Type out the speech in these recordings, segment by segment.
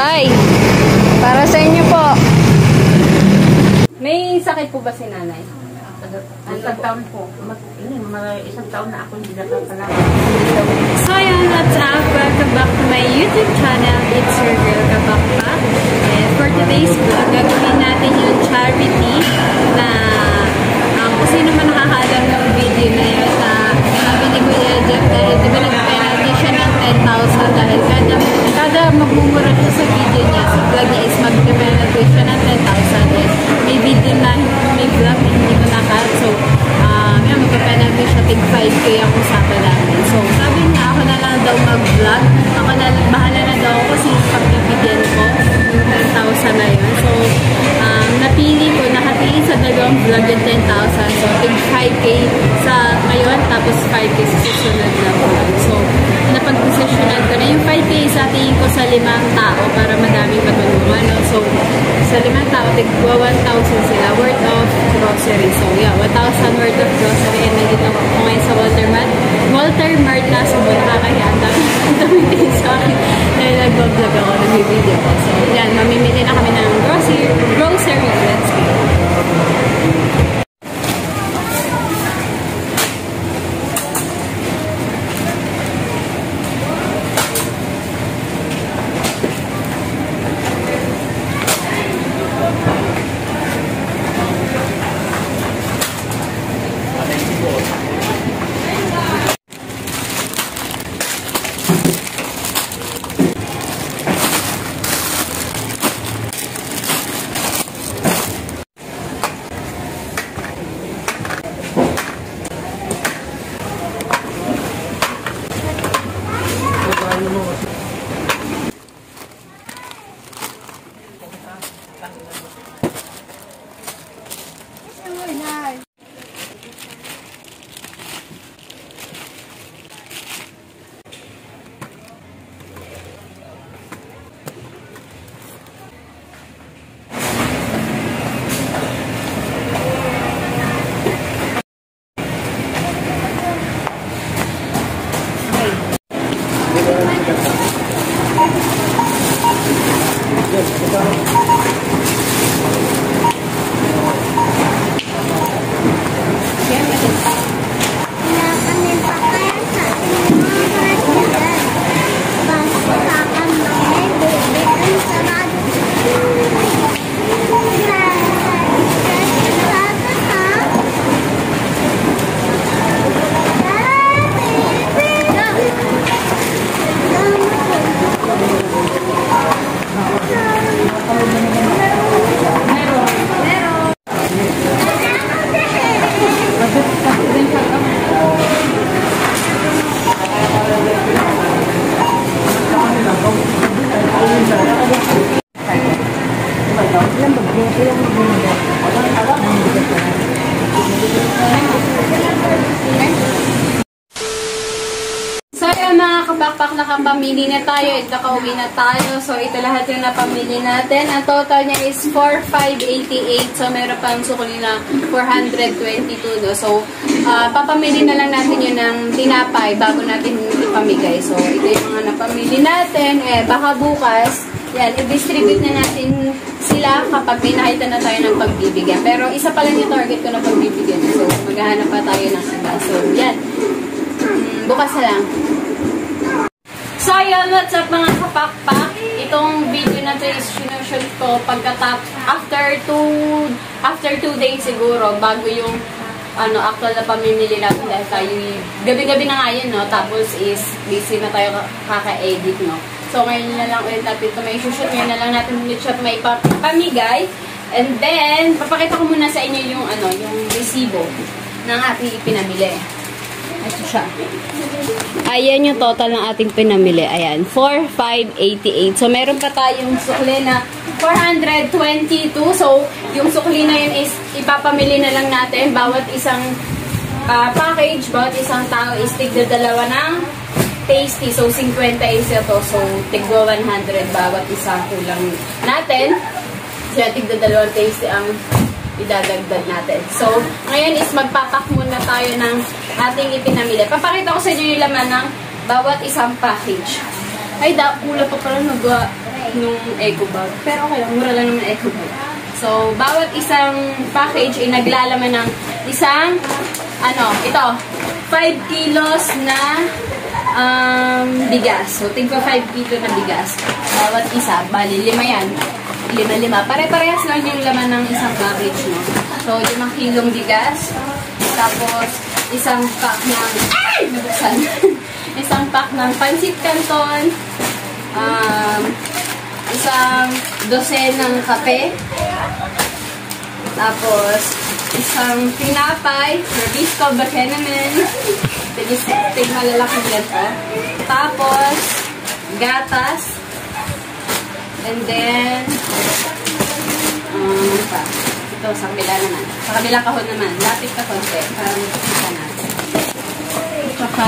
Tay, para sa inyo po. May sakit po ba si nanay? Isang taon po. Isang taon na ako hindi nakapala. So yun, what's up? Welcome back to my YouTube channel. It's your girl, Kabakbak. And for today's vlog, gagawin natin yung charity na kung sino man nakakalam ng video na yun na sabi ni Kuya Jeff dahil diba nag-penalty siya ng 10,000 dahil kada magmumura siya sa video niya, sa vlog niya is mag-penalty siya ng 10,000 and may video na may vlog na hindi ko nakat. So, magpa-penalty siya tig 5K ang usapan namin. So, sabi niya ako na lang daw mag-vlog. Ako na lang, bahala na daw ako kasi pagbibigyan ko yung 10,000 na yun. So, napili ko, nakatingin sa dalawang vlog yung 10,000. So, tig 5K sa ngayon, tapos 5K sa susunod na vlog. So, napag-positionan ko na yung 5K sa tingin ko sa 5 tao para madaming matulungan. No? So, sa 5 tao, tigwa 1,000 sila worth of grocery. So, yeah, 1,000 worth of grocery. And nandito ako ngayon sa Walter Mart na. So, nakakahiya. Ang dami din sa akin. Dahil nag-vlog ako, nag-video ko. So, yan, mamimili na kami ng grocery. Let's go. Bakpak nakapamili na tayo at nakauwi na tayo. So, ito lahat yung napamili natin. Ang total niya is 4,588. So, meron pang sukli na 422. No? So, papamili na lang natin yun ng tinapay bago natin ipamigay. So, ito yung mga napamili natin. Baka bukas, yan, i-distribute na natin sila kapag may nakita na tayo ng pagbibigyan. Pero, isa pa lang yung target ko na pagbibigyan. So, maghahanap pa tayo ng iba. So, yan. Bukas na lang. So, yun, what's up mga kapakpak? Itong video na to is sinushoot ko after 2 days siguro, bago yung actual na pamimili natin dahil tayo gabi-gabi na nga yun, no? Tapos is busy na tayo kaka-edit, no? So, ngayon na lang ulit natin ito may shoot. Ngayon na lang natin ulit siya may pamigay. And then, papakita ko muna sa inyo yung yung resibo ng ating ipinamili. Ito siya. Ayan yung total ng ating pinamili. Ayan, 4,588. So, meron pa tayong sukli na 422. So, yung sukli na yun is ipapamili na lang natin. Bawat isang package, bawat isang tao is tigda dalawa ng tasty. So, 50 is ito. So, tigda 100 bawat isang kulang natin. So, tigda dalawang tasty ang idadagdag natin. So, ngayon is magpapak muna tayo ng ating ipinamili. Papakita ko sa inyo yung laman ng bawat isang package. Ay, kulang pa pala nung eco bag. Pero okay lang, mura lang naman eco bag. So, bawat isang package ay naglalaman ng isang, ito, 5 kilos na bigas. So, tigpa 5 kilo na bigas. Bawat isa, bali, 5 yan. 5. Pare-parehas lang yung laman ng isang package, no? So, 5 kilong bigas. Tapos, isang pack ng, isang pack ng pansit canton. Isang dosenang kape. Tapos, isang tinapay, Nabisco Bakenamen. Tig malalaking yan po. Tapos, gatas. And then, ito, sa kabila naman. Sa kabila kahon naman. Lapit ka konti. Para makikita natin. Tsaka,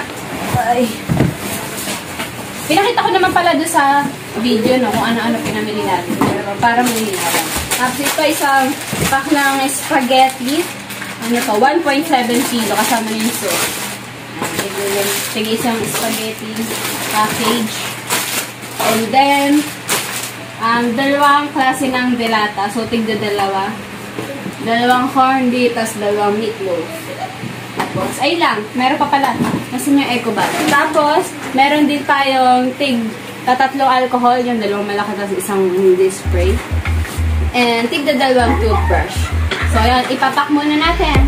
pinakita ko naman pala doon sa video, no, kung ano-ano pinamili natin. Pero para malinawan. Tapos ito isang pack ng spaghetti. 1.7 kilo kasama na yung sauce. Tig isang spaghetti package. And then, 2 klase ng delata. So, tigda 2. 2 corn beef, tas 2 meatloaf. Tapos, ay lang, meron pa pala. Kasi yung eco bag. Tapos, meron din tayong 3 alcohol, yung 2 malaki, tas isang spray. And tigda 2 toothbrush. So, ayan, ipapak muna natin.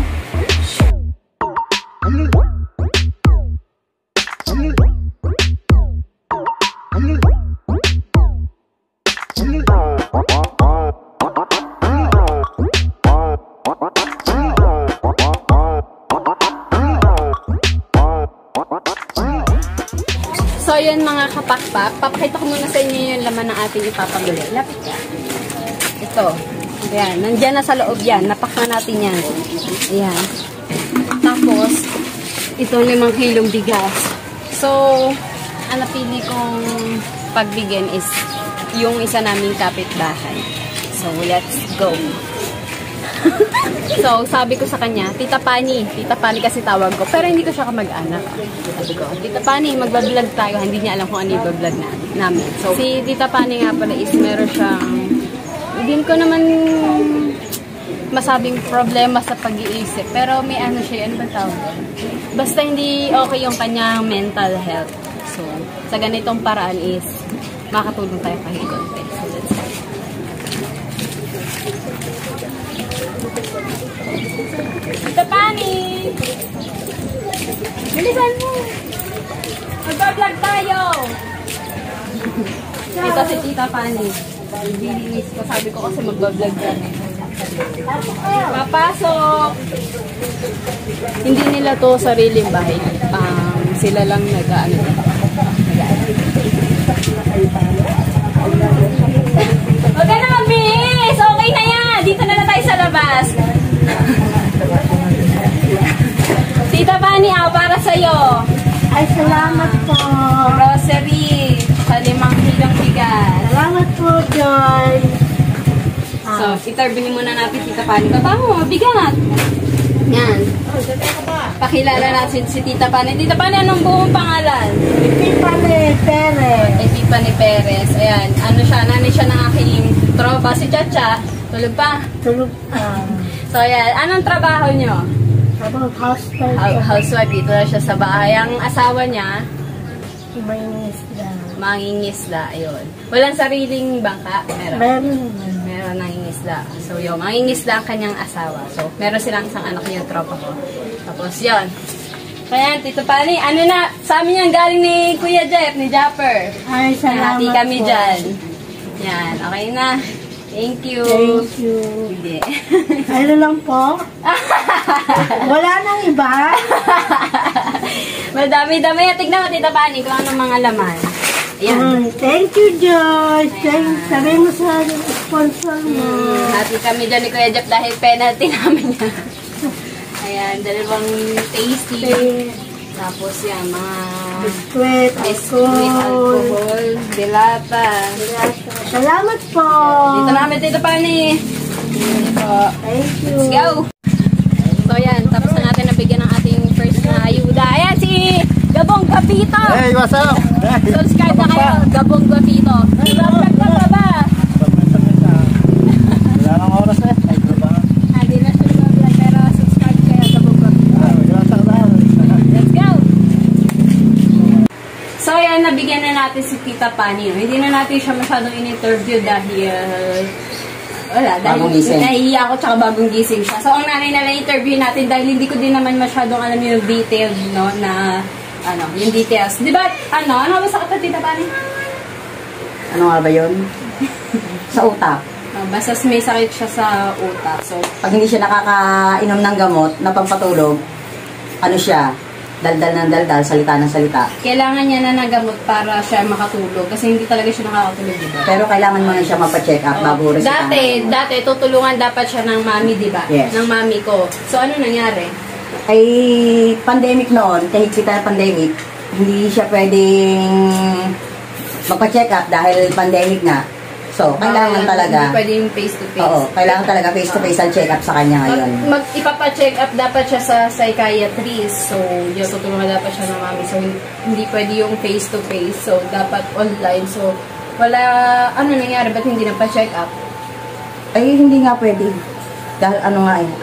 So, yun mga kapakpak. Papakita ko muna sa inyo yung laman ng ating ipapamili. Lapit ka. Ito. Ayan. Nandyan na sa loob yan. Napak na natin yan. Ayan. Tapos, ito 5 kilong bigas. So, ang napili kong pagbigyan is yung isa naming kapitbahay. So, let's go. So, sabi ko sa kanya, Tita Pani kasi tawag ko, pero hindi ko siya kamag-anak. Sabi ko, Tita Pani, magbablog tayo. Hindi niya alam kung ano yung bablog namin. So, si Tita Pani nga pala is meron siyang, hindi ko naman masabing problema sa pag-iisip. Pero may ano siya, ano ba tawag? Basta hindi okay yung kanyang mental health. So, sa ganitong paraan is makatulong tayo kahit konti. So, let's go. Tita Pani! Bilisan mo! Mag-vlog tayo! Ito si Tita Pani. Bilinis ko. Sabi ko kasi mag-vlog kami. Papasok! Hindi nila to sariling bahay. Sila lang nag-ano. Huwag ka na mabilis! Okay na yan! Dito na tayo sa labas. Tita Pani, para sa'yo. Ay, salamat po. Grocery. Sa 5 kilong bigas. Salamat po, Joy. So, itarbihin muna natin Tita Pani. Tama, bigat. Yan. Pakilala natin si Tita Pani. Tita Pani, anong buong pangalan? Epipani Perez. Epipani Perez. Ayan. Ano siya? Nanay siya ng aking tropa. Si Chacha. Tulog pa? Tulog pa. So, ayan. Anong trabaho nyo? About housewife. Housewife. Dito na siya sa bahay. Ang asawa niya, Mangingisda. mangingisda. Ayun. Walang sariling bangka? Meron. Meron nangingisda. So, yung mangingisda ang kanyang asawa. So, meron silang isang anak niya, tropa ko. Tapos, yun. Kaya, Tito Pani, ano na, sa amin yan galing ni Kuya Jeff, ni Japper. Ay, salamat Hati kami po. dyan. Yan, okay na. Thank you. Thank you. Hindi. Ano lang po? Wala nang iba? Madami-dami. Tignan mo, Tita Pani, kung anong mga laman. Ayan. Thank you, Joyce. Sabi mo sa sponsor mo. Hati kami dyan ni Kuya Jeff dahil penalty namin yan. Ayan, 2 tasty. Tapos yan, mga Biskuit, alcohol, dilata. Salamat po. Dito na kami, Tito Pani. Dito po. Thank you. Let's go. So yan, tapos na natin nabigyan ng ating first na ayuda. Ayan, si Gabong Guapito. Hey, what's up? Subscribe na kayo, Gabong Guapito. Subscribe ka pa ba? Wala nang oras eh. Hindi na siya mag-vlog, pero subscribe kayo, Gabong Guapito. Let's go! So ayan, nabigyan na natin si Tita Pani. Hindi na natin siya masyadong in-interview dahil wala, dahil nahihiya ako tsaka bagong gising siya. So ang nanay na lang interview natin dahil hindi ko din naman masyadong alam yung detail, no, na yung details. Di ba, ano ba sa kata, Tita Pani? Ano nga ba yun? Sa utak. Basta may sakit siya sa utak. So, Pag hindi siya nakakainom ng gamot na pampatulog, ano siya? Daldal ng daldal, salita ng salita. kailangan niya na nagamot para siya makatulog kasi hindi talaga siya nakakatulog, di ba? Pero kailangan mo na siya mapacheck up bago resitahan. Dati, tutulungan dapat siya ng mami, di ba? Yes. Ng mami ko. So, ano nangyari? Ay, pandemic noon, kahit kita pandemic, hindi siya pwedeng magpa-check up dahil pandemic nga. So, kailangan talaga. Hindi pwede yung face-to-face. Oo, kailangan talaga face-to-face ang check up sa kanya ngayon. Ipapa-check up dapat siya sa psychiatrist. So, yun, tutulungan dapat siya ng mami. So, hindi pwede yung face-to-face. So, dapat online. So, wala, ano nangyari? Ba't hindi na pa-check up? Ay, hindi nga pwede. Dahil ano nga eh,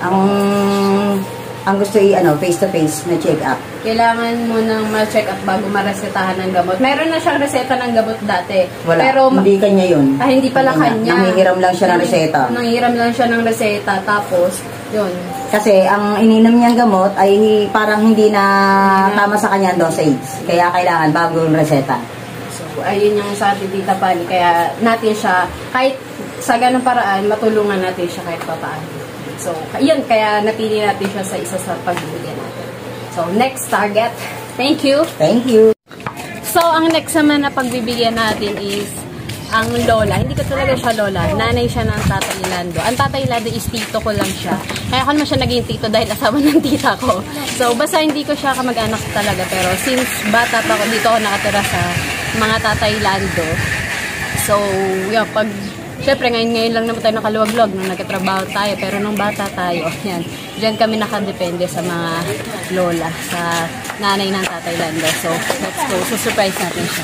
ang gusto face-to-face na check up. Kailangan mo nang ma-check up bago maresetahan ng gamot. Meron na siyang reseta ng gamot dati. Wala, Pero, hindi kanya yun. hindi pala kanya. Nanghihiram lang siya ng reseta. Nanghihiram lang siya ng reseta. Tapos, yun. Kasi ang ininom niyang gamot ay parang hindi na tama sa kanya ang dosage. Kaya kailangan bagong reseta. So, ayun yung sa ating Tita Pani. Kaya natin siya, kahit sa ganung paraan, matulungan natin siya kahit papaano. So, yun, kaya napili natin siya sa isa sa pagbibigyan natin. So, next target. Thank you. Thank you. So, ang next naman na pagbibigyan natin is ang lola. Hindi ko talaga siya lola. Nanay siya ng Tatay Lando. Ang Tatay Lando is tito ko lang siya. Kaya ako naman siya naging tito dahil asawa ng tita ko. So, basta hindi ko siya kamag-anak talaga. Pero since bata pa ako, dito ako nakatira sa mga Tatay Lando. So, yun, syempre, ngayon lang naman tayo nakaluwag-luwag nung nagkatrabaho tayo. Pero nung bata tayo, yan, dyan kami nakadepende sa mga lola, sa nanay ng Tatay Lando. So, let's go. Surprise natin siya.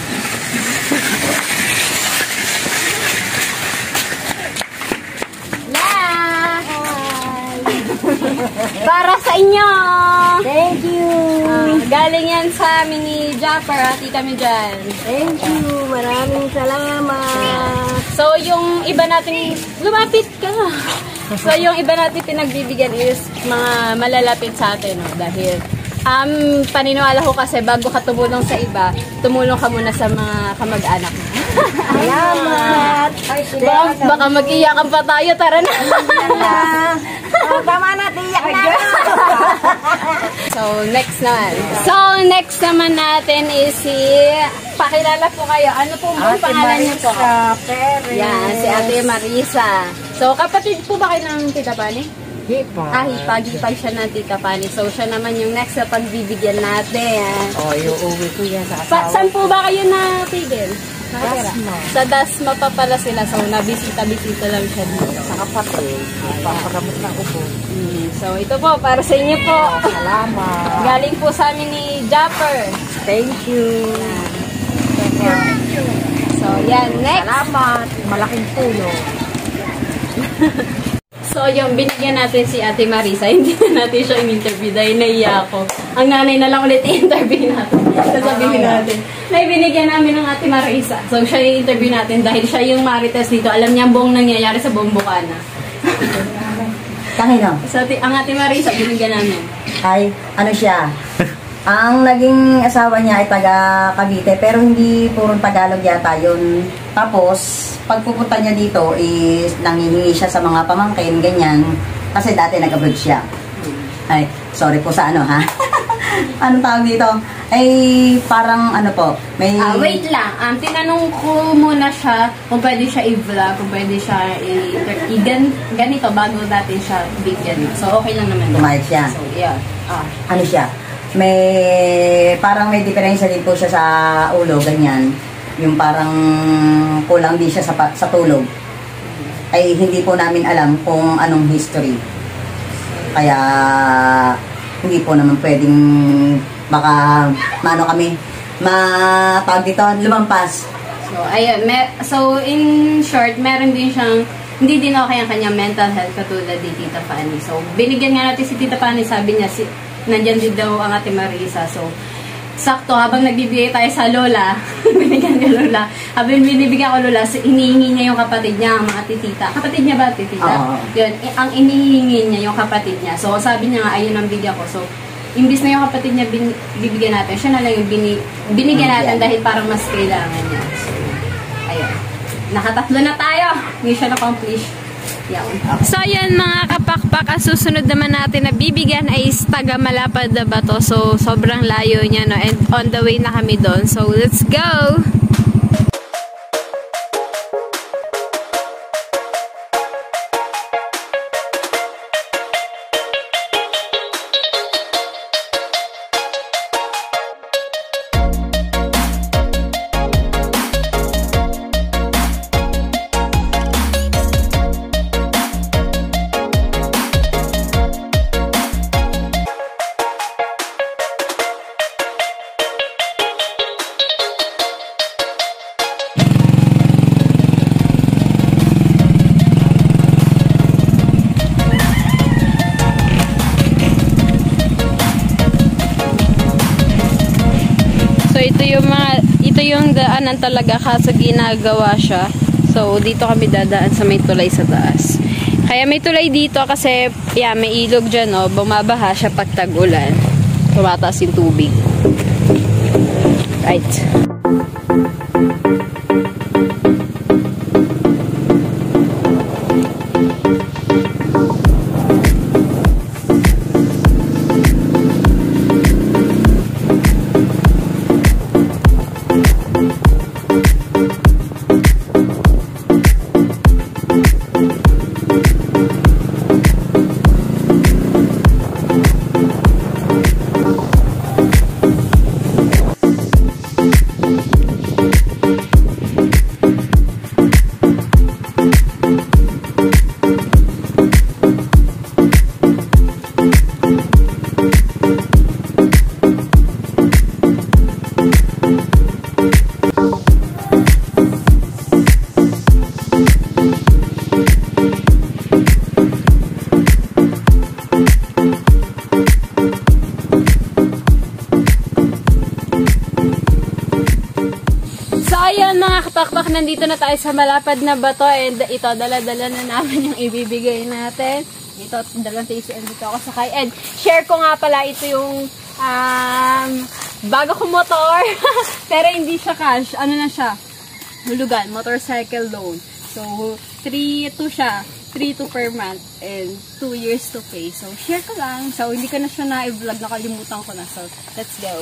Para sa inyo! Thank you! Galing yan sa amin ni Japper, ati kami dyan. Thank you! Maraming salamat! So, yung iba nating, lumapit ka. So, yung iba natin pinagbibigyan is mga malalapit sa atin, no? Dahil, paniniwala ko kasi bago ka tumulong sa iba, tumulong ka muna sa mga kamag-anak mo. Salamat! Baka mag-iyakan pa tayo, tara na. Tama na, tiyak na! So, next naman natin is si, pakilala po kayo. Ano po ang pangalan niyo po? Perez. Yan, si Ate Marisa. So, kapatid po ba kayo ng Tita Pani? Hipa. Hipag siya ng Tita Pani. So, siya naman yung next na pagbibigyan natin. Iuwi ko yan sa asawa. Saan po ba kayo natigil? Dasma. Sa Dasma pa pala sila. So, nabisita-bisita lang siya dito. Sa kapatid. Papagamot na upo. So, ito po, para sa inyo po. Salamat. Galing po sa amin ni Japper. Thank you. So, yan. Next. Salamat. Malaking tulong. So, yung binigyan natin si Ate Marisa, hindi na natin siya in-interview dahil naiya ako. Ang nanay na lang ulit i-interview natin. Sasabihin natin. Na binigyan namin ng Ate Marisa. So, siya yung interview natin dahil siya yung marites dito. Alam niya ang buong nangyayari sa buong Bukana. Kanino? So, ang Ate Marisa, binigyan namin. Ay, ano siya? Ang naging asawa niya ay taga Cavite, pero hindi puro Tagalog yata yun. Tapos, pagpupunta niya dito is nanghihingi siya sa mga pamangkin, ganyan. Kasi dati nag-abroad siya. Ay, sorry po sa ano ha. Anong tawag dito? Ay, parang ano po, may... Wait lang. Tinanong ko muna siya kung pwede siya i-vlog, kung pwede siya ganito bago natin siya bigyan. So, okay lang naman. Kumayag siya. So, yeah. Ano siya? Parang may diferensya din po siya sa ulo, ganyan. Yung parang kulang din siya sa tulog. Ay hindi po namin alam kung anong history. Kaya hindi po naman pwedeng baka mano kami, tawag dito, lumampas. So, ayun. So, in short, meron din siyang, hindi din okay ang kanyang mental health katulad ni Tita Fanny. So, binigyan nga natin si Tita Fanny, sabi niya, nandyan din daw ang Ate Marisa. So, sakto, habang nagbibigay tayo sa Lola, binigyan ka Lola, habang binibigyan ko Lola, hinihingi niya yung kapatid niya, ang mga titita. Kapatid niya ba, titita? Yun, ang inihingi niya yung kapatid niya. So, sabi niya nga, ayun ang bigyan ko. So, imbis na yung kapatid niya bibigyan natin, siya na lang yung binigyan natin dahil parang mas kailangan niya. So, ayun. Nakatatlo na tayo. Mission accomplished. So, ayan mga kapakpak, ang susunod naman natin na bibigyan ay taga Malapad na Bato. So, sobrang layo niya, no? And on the way na kami doon. So, let's go! Ito yung daanan talaga kaso ginagawa siya. So, dito kami dadaan sa may tulay sa taas. Kaya may tulay dito kasi, yeah, may ilog dyan, no? Bumabaha siya pag tag-ulan. Tumataas yung tubig. Right. Pakpak, nandito na tayo sa Malapad na Bato and ito, dala-dala na namin yung ibibigay natin. Ito, dalang TCM dito ako sakay. And share ko nga pala, ito yung bago kong motor. Pero hindi siya cash. Ano na siya? Hulugan, motorcycle loan. So, 3-2 siya. 3-2 per month and 2 years to pay. So, share ko lang. So, hindi ko na siya na-vlog. Nakalimutan ko na. So, let's go.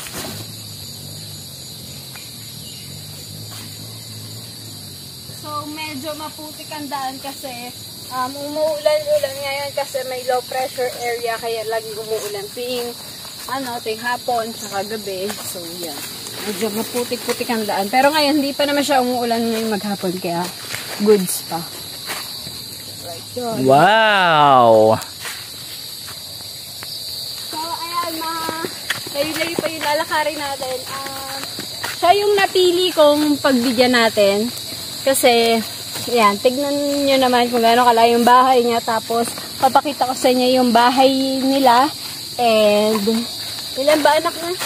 So, medyo maputik ang daan kasi umuulan-ulan ngayon kasi may low pressure area kaya laging umuulan tuwing hapon saka gabi. So, yan. Medyo maputik-putik ang daan. Pero ngayon, hindi pa naman siya umuulan ngayong maghapon kaya goods pa. Right, yun. Wow! So, ayan, layo-layo pa yung lalakarin natin. Siya yung napili kong pagbigyan natin. Kasi, yan, tignan nyo naman kung gaano kalayo yung bahay niya. Tapos, papakita ko sa inyo yung bahay nila. And, ilan ba anak niya?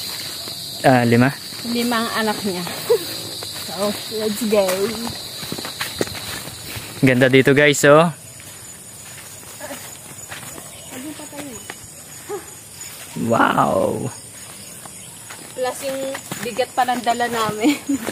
5. 5 ang anak niya. So, let's go. Ganda dito guys, oh. Wow! Plus yung bigat pa ng dala namin.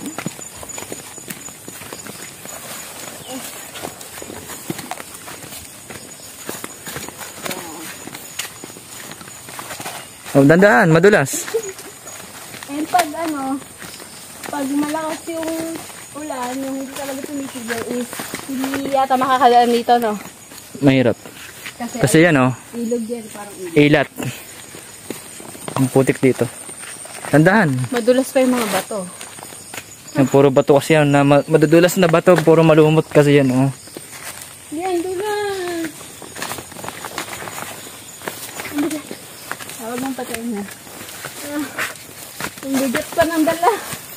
Oh, dandaan, madulas. And pag malakas yung ulan, yung hindi talaga tumitigil is hindi yata makakadaan dito, no? Mahirap. Kasi yan, oh. Ilog yan, parang ilog. Ilat. Ang putik dito. Tandaan. Madulas pa yung mga bato. Yung puro bato kasi yan, na madudulas na bato, puro malumot kasi yan, oh. Yan, dulas! Tawag ng patayin na. Ang bigat pa ng dala.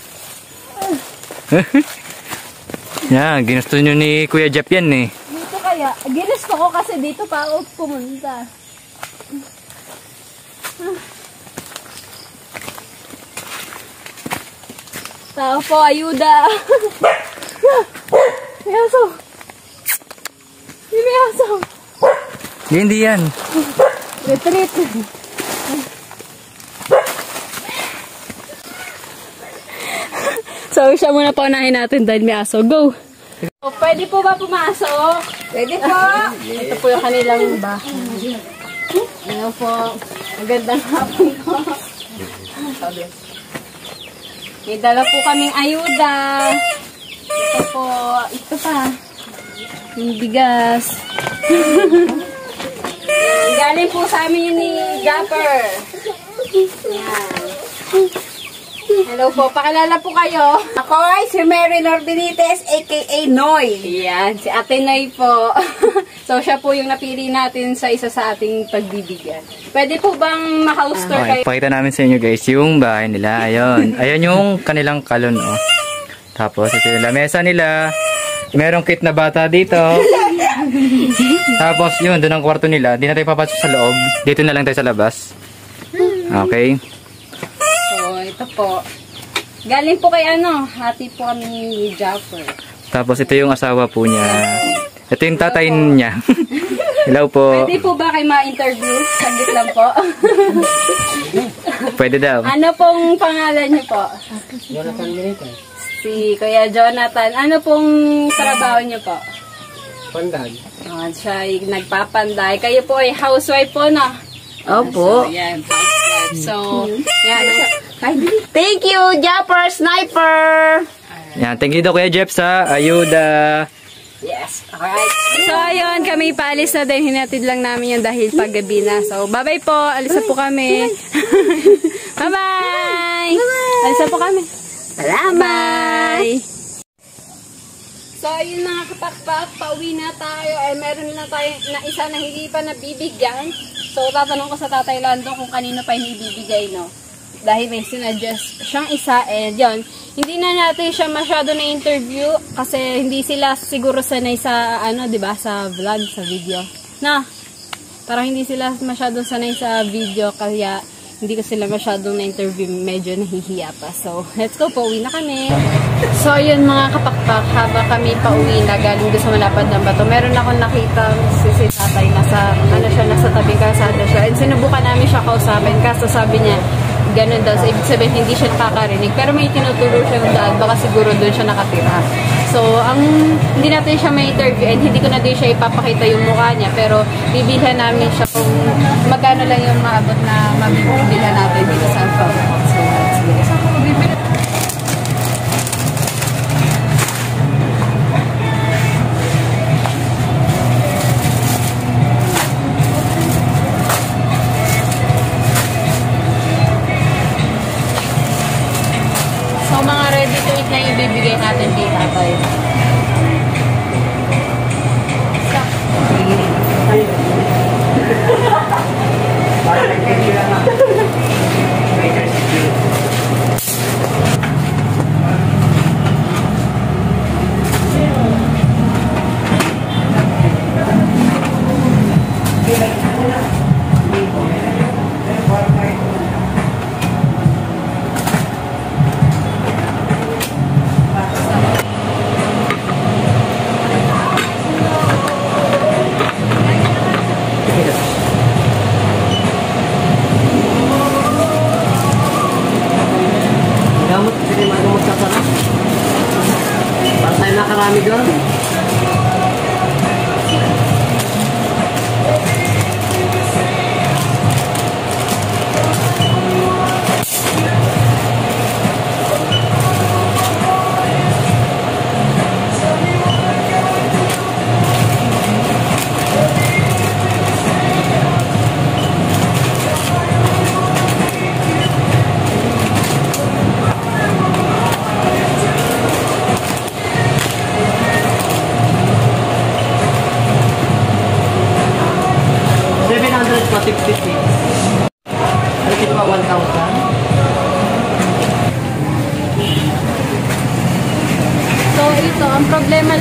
Yan, ginusto nyo ni Kuya Jeff yan eh. Dito kaya, ginusto ko kasi dito pa ako pumunta. Tao po, ayuda. May aso. May aso. Hindi yan. Retreat. So, siya muna paunahin natin dahil may aso. Go! So, pwede po ba pumasok? Pwede po. Ito po yung kanilang bahay. Ano po? Magandang hapon po. May dala po kaming ayuda. Ito po. Ito pa. Yung bigas. Galing po sa amin yun ni Japper. Yan. Hello po, pakilala po kayo. Ako ay si Mary Nor Benitez, aka Noy. Yan, si Ate Noy po. So, siya po yung napili natin sa isa sa ating pagbibigyan. Pwede po bang maka-store Okay, kayo? pakita namin sa inyo guys yung bahay nila. Ayun. Ayun yung kanilang kalon oh. Tapos ito yung lamesa nila. Merong cute na bata dito. Tapos yun, doon ang kwarto nila. Di na tayo papasok sa loob. Dito na lang tayo sa labas. Okay. So, ito po. Galing po kay hati po kami ni Japper. Tapos ito yung asawa po niya. Ito yung tatay niya. Hello po. Pwede po ba kayo ma-interview? Saglit lang po. Pwede daw. Ano pong pangalan niyo po? Jonathan Benitez. Si Kuya Jonathan. Ano pong trabaho niyo po? Pandan. Siya ay nagpapanday. Kayo po ay housewife po, no? Opo. So, yan. Housewife. So, yan. Thank you, Japper Sniper. Yan, thank you daw Kuya Jeff sa ayuda. Yes. Alright. So, ayun. Kami paalis na din. Hinatid lang namin yung dahil paggabi na. So, bye-bye po. Alis na po kami. Bye-bye. Alis na po kami. Salamat. Bye. So, ayun mga kapakpak. Pauwi na tayo. Meron na tayo na isa na hindi pa nabibigyan. So, tatanong ko sa Tatay Lando kung kanino pa hindi bibigay, no? Dahil may sinadjust siyang isa, and yun, hindi na natin siya masyado na interview kasi hindi sila siguro sanay sa, diba, sa vlog, sa video. Na, parang hindi sila masyadong sanay sa video kaya hindi ko sila masyadong na-interview, medyo nahihiya pa. So, let's go, pauwi na kami. So, yun mga kapakpak, habang kami pauwi na galing doon sa malapad ng bato, meron akong nakita si tatay, nasa tabing kalsada siya. And sinubukan namin siya kausapin, kaso sabi niya, ganun daw. So, ibig sabihin, hindi siya nakakarinig. Pero may tinuturo siya ng daan, baka siguro doon siya nakatira. So, hindi natin siya may interview and hindi ko na din siya ipapakita yung mukha niya. Pero, bibilhan namin siya kung magkano lang yung maabot na mabibilhan natin dito sa Alphabet. So, let's go. So, mga ready to eat na yung ibibigay natin kay tatay. Gamot, sige magamot ka sana. Para tayo nakarami doon.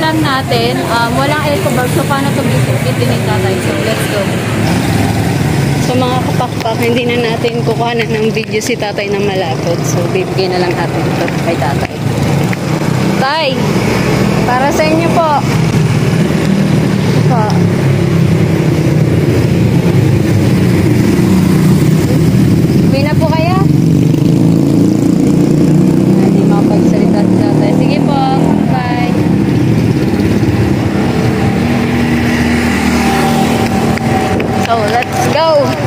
lang natin. Walang eco bag. So, paano ito bitin ni tatay? So, let's go. So, mga kapakpak, hindi na natin kukuha na ng video si tatay ng malapit. So, bibigyan na lang natin ito kay tatay. Tay, para sa inyo po. Ito po. Uwi na po kaya? Hindi makapagsalita si tatay. Sige po. Bye. So, let's go!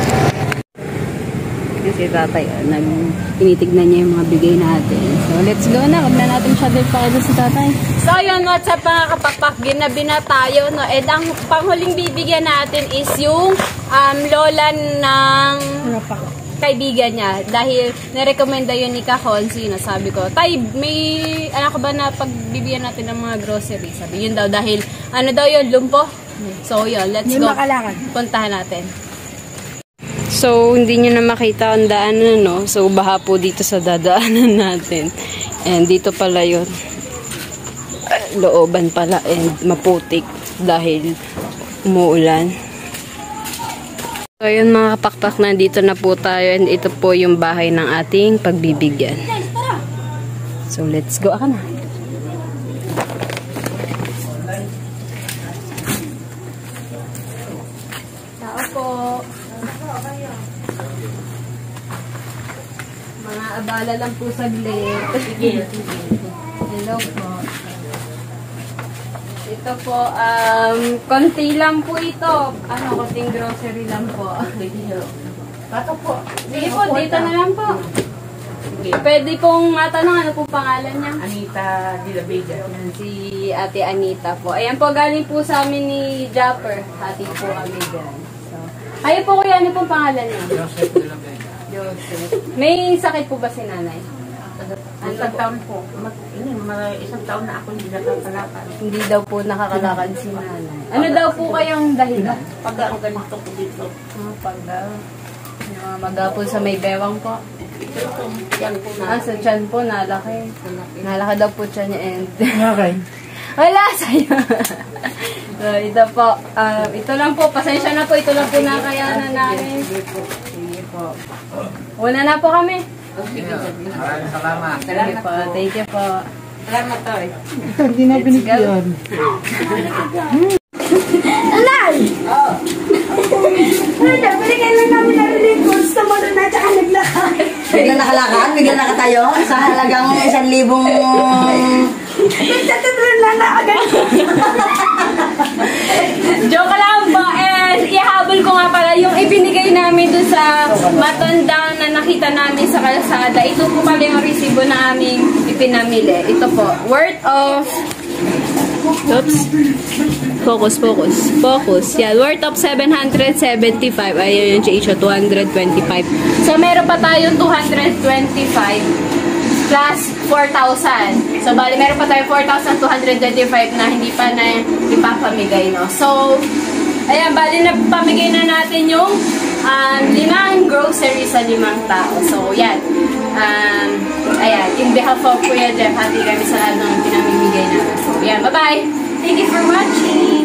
Kasi tatay, initignan niya yung mga bigay natin. So, let's go na. Huwag na natin siya din pakita si tatay. So, yun, what's up mga kapakpak? Ginabi na tayo, no? And ang panghuling bibigyan natin is yung lola ng kaibigan niya. Dahil narekomenda yun ni Kahonsi, no? Sabi ko, tay, may anak ko ba na pagbibigyan natin ng mga groceries? Sabi, yun daw. Dahil, ano daw yun, lumpo? So, yun, let's go. Puntahan natin. So, hindi nyo na makita ang daanan, no? So, baha po dito sa dadaanan natin. And dito pala yun. Looban pala and maputik dahil umuulan. So, yun mga kapakpak, nandito na po tayo and ito po yung bahay ng ating pagbibigyan. So, let's go. Aka na. Tao po. Mga abala lang po saglit. Hello po. Ito po, konti lang po ito. Konting grocery lang po. Pato po. Sige po, dito na lang po. Pwede pong matanong ano po pangalan niya? Anita de la Vega. Si Ate Anita po. Ayan po, galing po sa amin ni Japper. Hati po kami dyan. So, ayo po kuya, ano pong pangalan niya? Joseph de la Vega. Joseph. May sakit po ba si nanay? Isang taon po. Isang taon na ako hindi nakakalakad. Hindi daw po nakakalakad si nanay. Ano daw po kayang dahilan? Pag ang ganito po dito. Magapon sa may bewang po. Yan po na. Sa tiyan po, nalaki. Nalaki daw po tiyan niya and... Okay. Wala sa'yo. So, ito po. Ito lang po. Pasensya na po. Ito lang po nakayanan namin. Sige po. Una na po kami. Maraming salamat. Sige po. Thank you po. Salamat to eh. Hindi na binigyan. Anay! Binigyan lang namin ng records na mo na tsaka naglakad. Bigla nakalakad? Bigla nakatayo? Sa halagang 1,000... Nagtatadron lang na agad. Joke lang po. And ihabol ko nga pala yung ibinigay namin doon sa matanda na nakita namin sa kalsada. Ito po pala yung resibo na aming ipinamili. Ito po. Worth of... Oops. Focus. Yan. Worth of 775. Ayun yung GH 225. So, meron pa tayong 225 plus 4,000. So, bali, meron pa tayong 4,225 na hindi pa na ipapamigay, no? So, ayan, bali, napamigay na natin yung 5 groceries sa 5 tao. So, yan. Ayan, in behalf of Kuya Jeff, hati kami sa lahat ng pinamimigay natin. So, yan, bye-bye! Thank you for watching!